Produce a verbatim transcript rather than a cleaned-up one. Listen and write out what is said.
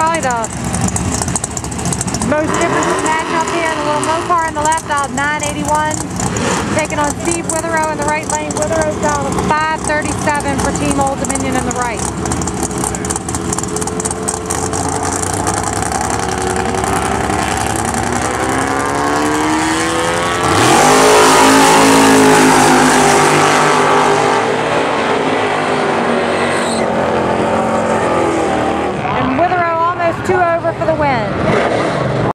probably the most different matchup here. The little Mopar on the left out of nine eighty-one. Taking on Steve Witherow in the right lane. Witherow's down to five thirty-seven for Team Old Dominion in the right.